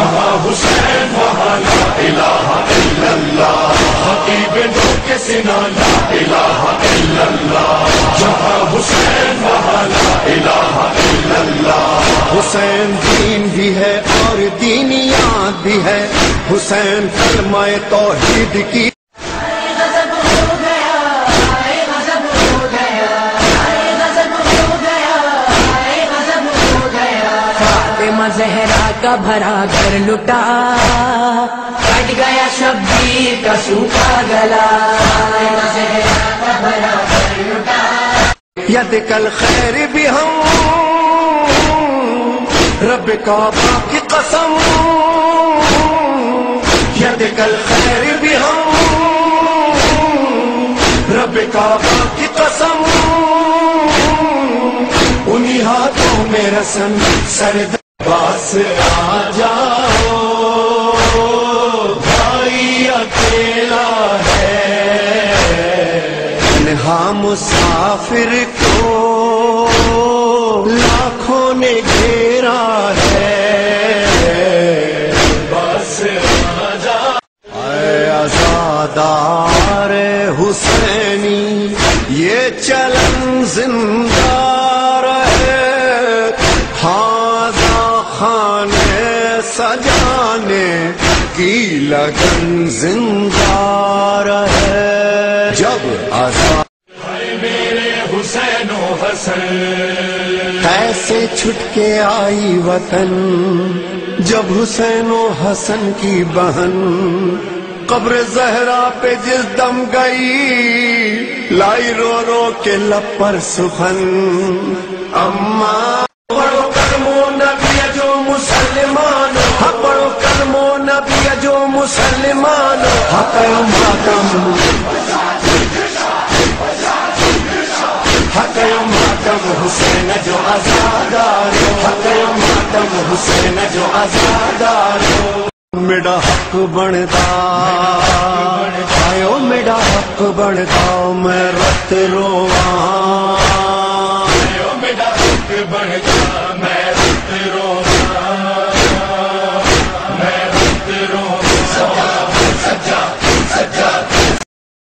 جہاں حسین وہاں لا الہ الا اللہ، خطیب نو کے سنا لا الہ الا اللہ، جہاں حسین وہاں لا الہ الا اللہ۔ حسین دین بھی ہے اور دینیات بھی ہے، حسین کلمہ توحید کی زہرا کا بھرا گھر لٹا، کٹ گیا شبیر کا سوکھا گلا، زہرا کا بھرا گھر لٹا۔ ید کل خیر بھی ہم رب کعبہ کی قسم، ید کل خیر بھی ہم رب کعبہ کی قسم، انہی ہاتھوں میں رسم سرد پاس آ جاؤ بھائی اکیلا ہے، تنہا مسافر کو لاکھوں نے گھیرا ہے، بس آ جاؤ۔ اے آزادار حسینی یہ چلن زندہ رہے، خانے سجانے کی لگن زندہ رہے، جب آزاد میرے حسین و حسن کیسے چھٹ کے آئی وطن، جب حسین و حسن کی بہن قبر زہرا پہ جس دم گئی، لائی رو رو کے لب پر سخن، اماں پڑھو کلمو نبی جو مسلمان، پڑھو کلمو نبی جو مسلمان، حقم حقم حقم حقم حسین جو آزادار، حقم حقم حسین جو آزادار، میرا حق بنتا آئو، میرا حق بنتا میں رت رواں، میرا حق بن جا میں رت رو